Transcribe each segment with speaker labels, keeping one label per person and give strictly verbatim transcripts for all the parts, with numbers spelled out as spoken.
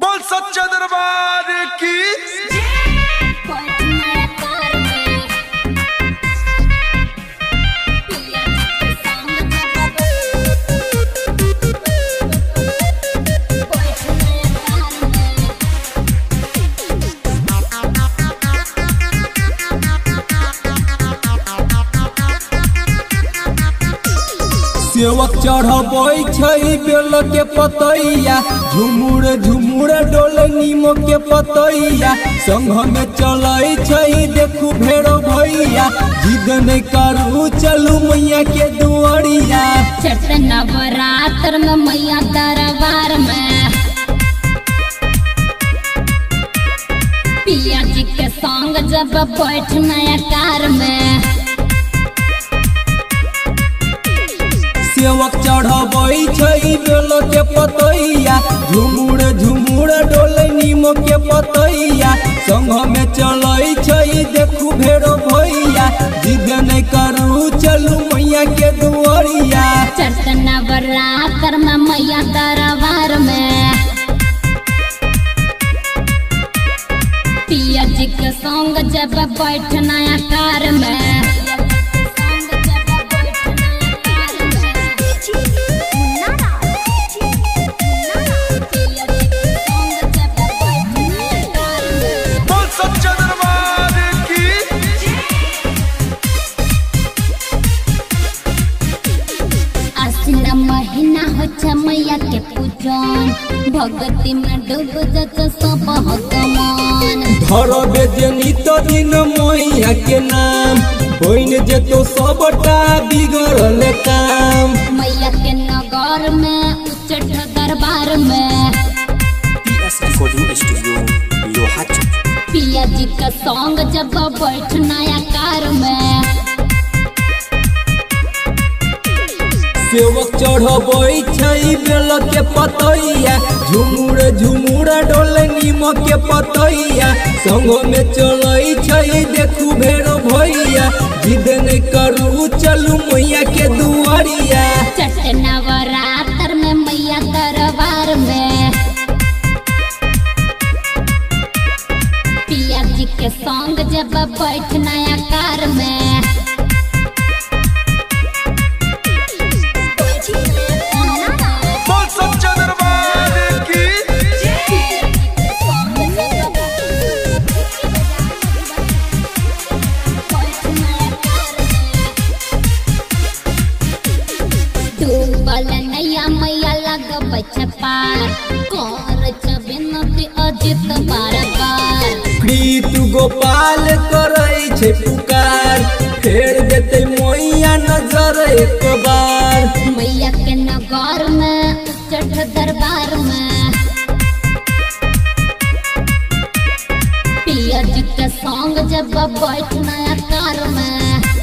Speaker 1: बोल सच्चा दरबार की।
Speaker 2: सेवक चढ़बै छै बेल के पतैया, झुमुर झुमुर डोले नीमो के पतैया। संघ में चलै छै देखू भेड़ो भैया, जिद नहीं करू चलू मैया के दुआरिया।
Speaker 3: चट नवरात्र में मैया दरबार में पिया जी के संग जब बैठ नया कार में।
Speaker 2: सेवक चढ़बै छै बेल के पतैया, झुमुर झुमुर डोले नीमो के पतैया। संघ में चलै छै देखू भेड़ो भैया, जिद नहीं करू चलू मैया के दुआरिया।
Speaker 3: चट नवरात्र में मैया दरबार में पिया जी के संग जब बैठ नया कार में। महीना हो मैया के पूजन, भगती में डूब जत सब भगवान।
Speaker 2: धरबे जे नित दिन मैया के नाम, बन जेतो सबटा बिगड़ल काम।
Speaker 3: मैया के नगर में उच्चठ दरबार में पिया जी का संग जब बैठ नया कार में।
Speaker 2: सेवक चढ़बै छै बेल के पतैया, झुमुर झुमुर डोले नीमो के पतैया। संग में चलै छै देखू भेड़ो भैया, जिद नहीं करू चलू मैया के दुआरिया।
Speaker 3: चट नवरात्र में मैया दरबार में पिया जी के संग जब बैठ नया कार में। नैया मैया लगबै छै पार, कर छबे नदी अजित बार बार।
Speaker 2: प्रीत गोपाल करै छै पुकार, फेर देते मैया नजर एक बार।
Speaker 3: मैया के नगर में उच्चठ दरबार में पिया जी के संग जब बैठ नया कार में।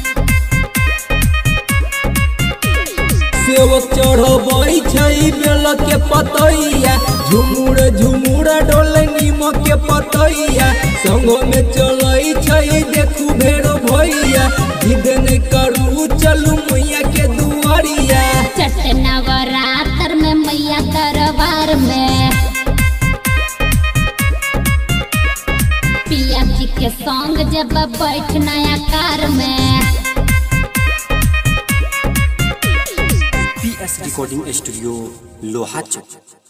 Speaker 2: सेवक चढ़बै छै बेल के पतैया, झुमुर झुमुर डोले नीमो के पतैया। संग में चलै छै देखू भेड़ो भैया, जिद नहीं करू चलू मैया के दुआरिया।
Speaker 3: चट नवरात्र में मैया दरबार में पिया जी के संग जब बैठ नया कार में।
Speaker 4: Recording studio लोहाचक।